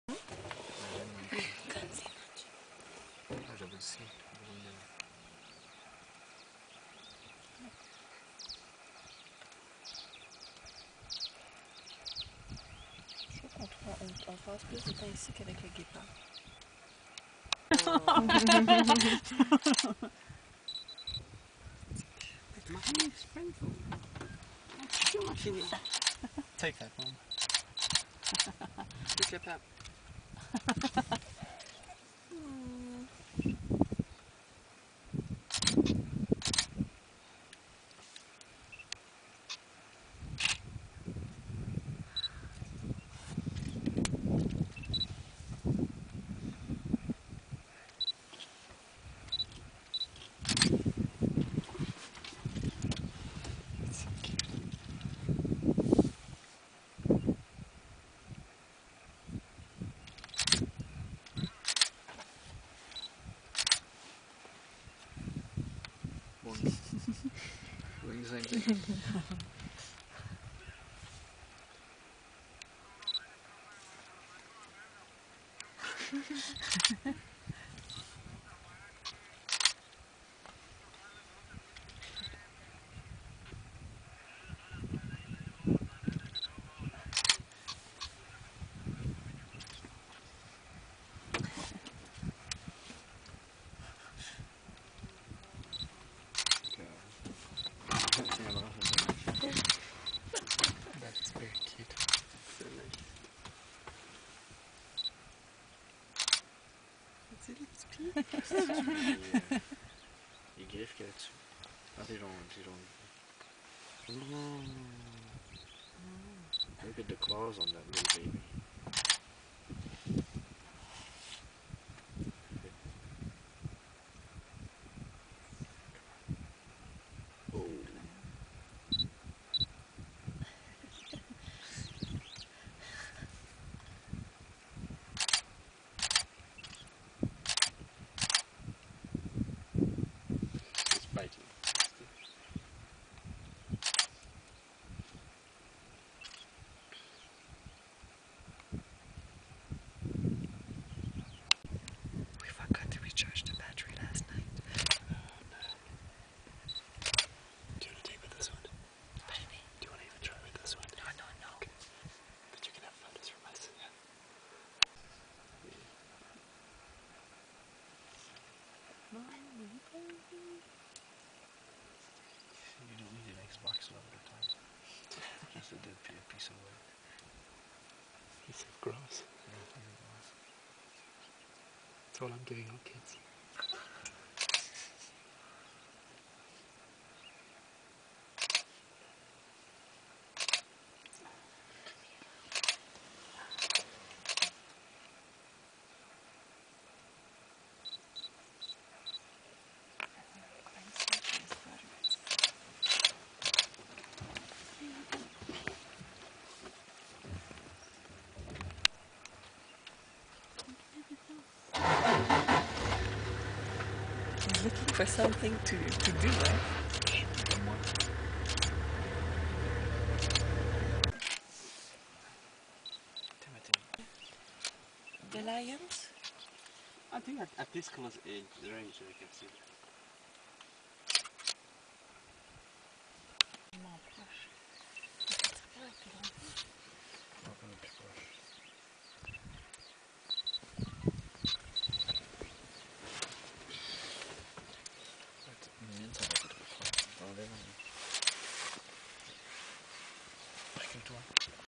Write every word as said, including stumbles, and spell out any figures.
J'avoue aussi. Je trouve qu'on trouve- on, on passe plus de temps ici qu'avec le guépard. Take that one. Just lift up. Doing the same thing. That's very cute. So nice. C'est les petits pieds. Les griffes qu'il y a dessus. Ah, c'est jaune, c'est jaune. Look at the claws on that little baby. Oh. It's biting. We forgot to recharge the battery last night. Do you want to take with this one? Pardon me? Do you want to even try with this one? No, no, no. Okay. But you can have photos from us. Yeah. You don't need an Xbox all the time. Just a dead piece of wood. Piece of grass. Yeah, piece of grass. That's all I'm giving out, kids. He's looking for something to, to do, right? Timothy. The lions? I think at, at this close age, range, I can see that. Open up the brush. That's, I mean, inside I could have a